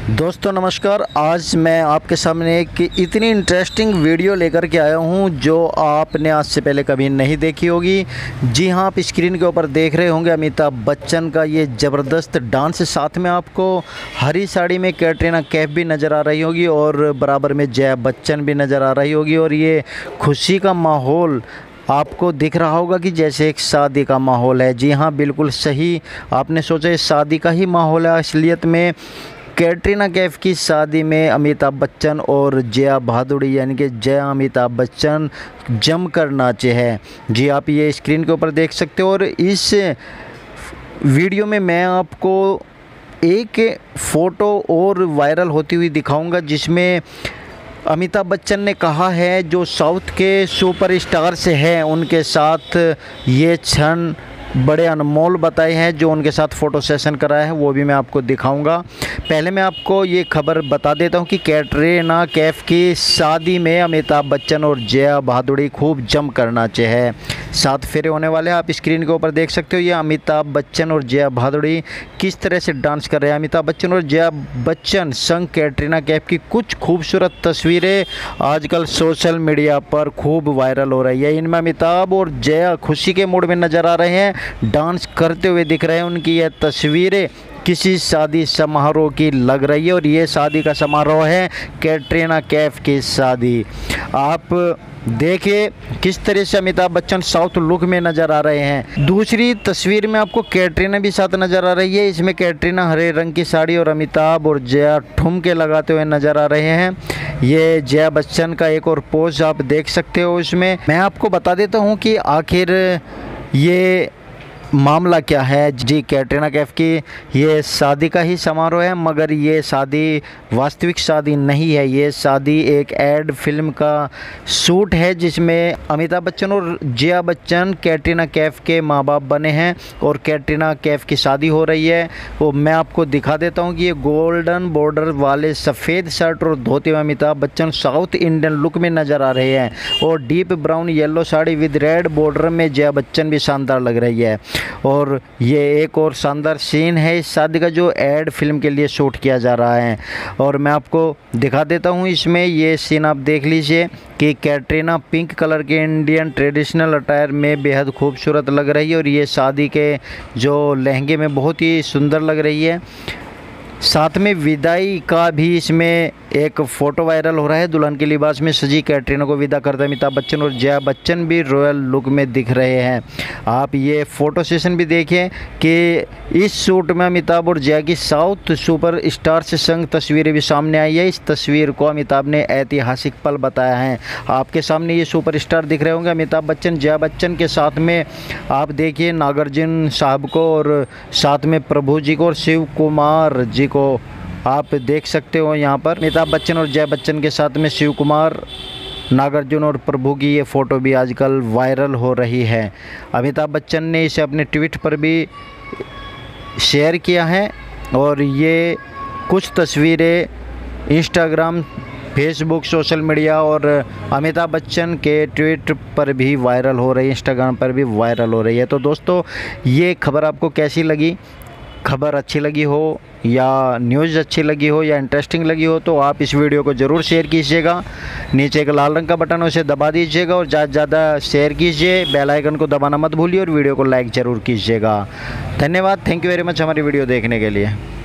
दोस्तों नमस्कार। आज मैं आपके सामने एक इतनी इंटरेस्टिंग वीडियो लेकर के आया हूं जो आपने आज से पहले कभी नहीं देखी होगी। जी हां, आप स्क्रीन के ऊपर देख रहे होंगे अमिताभ बच्चन का ये ज़बरदस्त डांस। साथ में आपको हरी साड़ी में कैटरीना कैफ भी नज़र आ रही होगी और बराबर में जया बच्चन भी नज़र आ रही होगी। और ये खुशी का माहौल आपको दिख रहा होगा कि जैसे एक शादी का माहौल है। जी हाँ, बिल्कुल सही आपने सोचा, ये शादी का ही माहौल है। असलियत में कैटरीना कैफ की शादी में अमिताभ बच्चन और जया भादुड़ी यानी कि जया अमिताभ बच्चन जमकर नाचे हैं। जी, आप ये स्क्रीन के ऊपर देख सकते हो। और इस वीडियो में मैं आपको एक फ़ोटो और वायरल होती हुई दिखाऊंगा जिसमें अमिताभ बच्चन ने कहा है जो साउथ के सुपरस्टार से हैं उनके साथ ये क्षण बड़े अनमोल बताए हैं। जो उनके साथ फ़ोटो सेशन कराया है वो भी मैं आपको दिखाऊंगा। पहले मैं आपको ये खबर बता देता हूं कि कैटरीना कैफ की शादी में अमिताभ बच्चन और जया भादुड़ी खूब जम कर नाचे हैं। 7 फेरे होने वाले हैं। आप स्क्रीन के ऊपर देख सकते हो ये अमिताभ बच्चन और जया भादुड़ी किस तरह से डांस कर रहे हैं। अमिताभ बच्चन और जया बच्चन संग कैटरीना कैफ की कुछ खूबसूरत तस्वीरें आजकल सोशल मीडिया पर खूब वायरल हो रही है। इनमें अमिताभ और जया खुशी के मूड में नज़र आ रहे हैं, डांस करते हुए दिख रहे हैं। उनकी यह तस्वीरें किसी शादी समारोह की लग रही है और ये शादी का समारोह है कैटरीना कैफ की शादी। आप देखिए किस तरह से अमिताभ बच्चन साउथ लुक में नज़र आ रहे हैं। दूसरी तस्वीर में आपको कैटरीना भी साथ नज़र आ रही है। इसमें कैटरीना हरे रंग की साड़ी और अमिताभ और जया ठुमके लगाते हुए नज़र आ रहे हैं। ये जया बच्चन का एक और पोज आप देख सकते हो। इसमें मैं आपको बता देता हूँ कि आखिर ये मामला क्या है। जी, कैटरीना कैफ की ये शादी का ही समारोह है, मगर ये शादी वास्तविक शादी नहीं है। ये शादी एक एड फिल्म का शूट है जिसमें अमिताभ बच्चन और जया बच्चन कैटरीना कैफ के माँ बाप बने हैं और कैटरीना कैफ की शादी हो रही है। वो मैं आपको दिखा देता हूँ कि ये गोल्डन बॉर्डर वाले सफ़ेद शर्ट और धोती में Amitabh Bachchan south Indian look में नज़र आ रहे हैं और deep brown yellow sari with red border में जया बच्चन भी शानदार लग रही है। और ये एक और शानदार सीन है इस शादी का जो एड फिल्म के लिए शूट किया जा रहा है। और मैं आपको दिखा देता हूँ इसमें ये सीन आप देख लीजिए कि कैटरीना पिंक कलर के इंडियन ट्रेडिशनल अटायर में बेहद खूबसूरत लग रही है और ये शादी के जो लहंगे में बहुत ही सुंदर लग रही है। साथ में विदाई का भी इसमें एक फ़ोटो वायरल हो रहा है। दुल्हन के लिबास में सजी कैटरीना को विदा करते अमिताभ बच्चन और जया बच्चन भी रॉयल लुक में दिख रहे हैं। आप ये फ़ोटो सेशन भी देखें कि इस शूट में अमिताभ और जया की साउथ सुपर स्टार से संग तस्वीरें भी सामने आई है। इस तस्वीर को अमिताभ ने ऐतिहासिक पल बताया है। आपके सामने ये सुपर स्टार दिख रहे होंगे अमिताभ बच्चन जया बच्चन के साथ में। आप देखिए नागार्जुन साहब को और साथ में प्रभु जी को और शिव कुमार जी को आप देख सकते हो। यहाँ पर अमिताभ बच्चन और जया बच्चन के साथ में शिव कुमार, नागार्जुन और प्रभु की ये फ़ोटो भी आजकल वायरल हो रही है। अमिताभ बच्चन ने इसे अपने ट्वीट पर भी शेयर किया है और ये कुछ तस्वीरें इंस्टाग्राम, फेसबुक, सोशल मीडिया और अमिताभ बच्चन के ट्वीट पर भी वायरल हो रही है, इंस्टाग्राम पर भी वायरल हो रही है। तो दोस्तों ये खबर आपको कैसी लगी? खबर अच्छी लगी हो या न्यूज़ अच्छी लगी हो या इंटरेस्टिंग लगी हो तो आप इस वीडियो को ज़रूर शेयर कीजिएगा। नीचे एक लाल रंग का बटन है उसे दबा दीजिएगा और ज़्यादा से ज़्यादा शेयर कीजिए। बेल आइकन को दबाना मत भूलिए और वीडियो को लाइक ज़रूर कीजिएगा। धन्यवाद, थैंक यू वेरी मच हमारी वीडियो देखने के लिए।